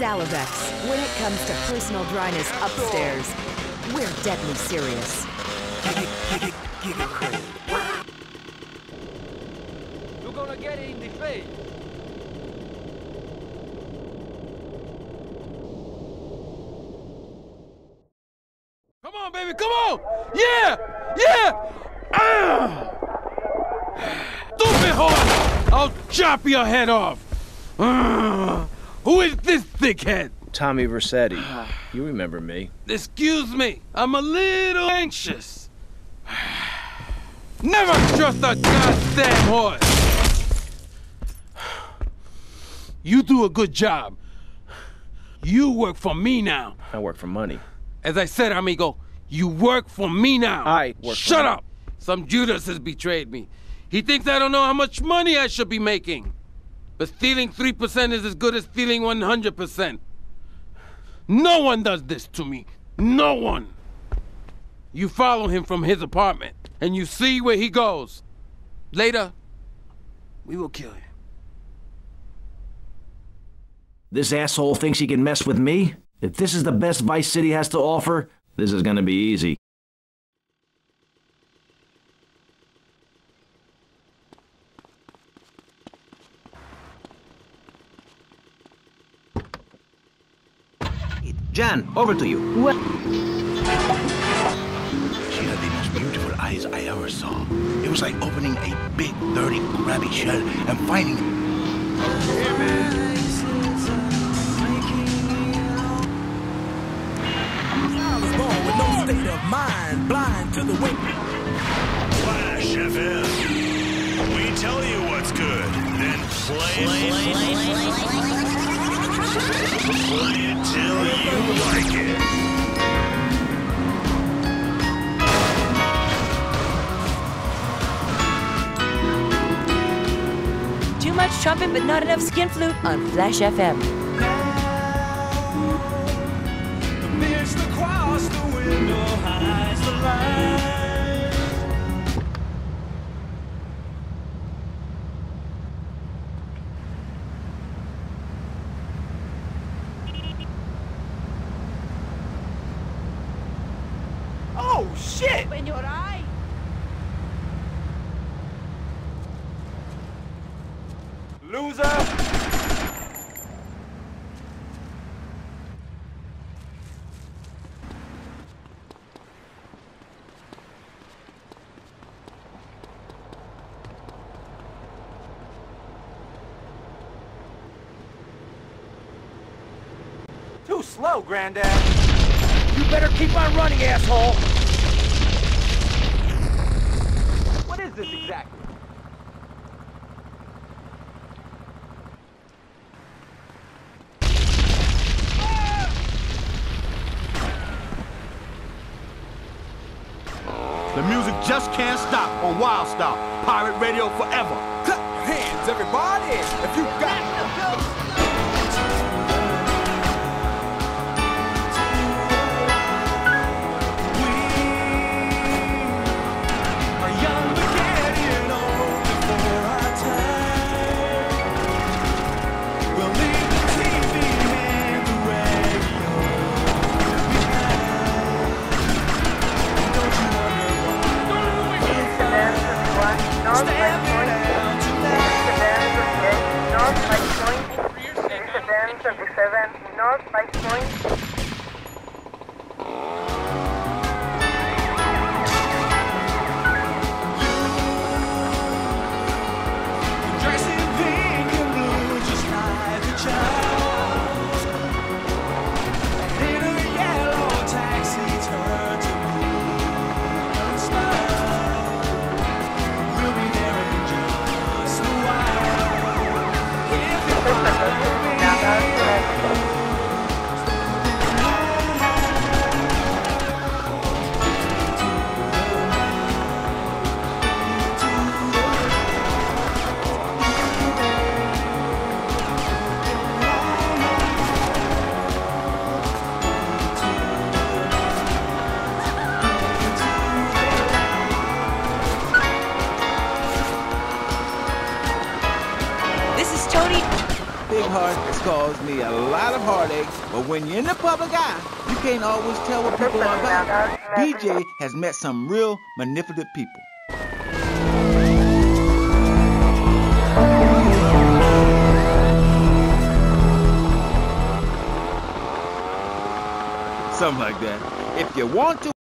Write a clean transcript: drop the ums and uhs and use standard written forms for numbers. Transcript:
Salivex. When it comes to personal dryness upstairs, we're deadly serious. You're gonna get it in the face. Come on, baby, come on! Yeah! Yeah! Stupid horse! I'll chop your head off! Who is this thickhead? Tommy Vercetti. You remember me. Excuse me, I'm a little anxious. Never trust a goddamn horse! You do a good job. You work for me now. I work for money. As I said, amigo, you work for me now. I work for Shut money. up! Some Judas has betrayed me. He thinks I don't know how much money I should be making. But stealing 3% is as good as stealing 100%. No one does this to me. No one. You follow him from his apartment, and you see where he goes. Later, we will kill him. This asshole thinks he can mess with me? If this is the best Vice City has to offer, this is gonna be easy. Jan, over to you. What? She had the most beautiful eyes I ever saw. It was like opening a big, dirty, grabby shell and finding... Hey, man. I was born with no state of mind, blind to the wind. Flash FM. We tell you what's good, then play it till you like it. Too much trumpet, but not enough skin flute on Flash FM. The mist across the window hides the light. Oh, shit! Open your eye. Loser! Too slow, Granddad. You better keep on running, asshole! What is this exactly? The music just can't stop on Wild Star. Pirate radio forever. Clap your hands, everybody, if you got North Vice Point. This is Tony. Big Heart. caused me a lot of heartaches, but when you're in the public eye, you can't always tell what people are about. BJ has met some real manipulative people. Something like that. If you want to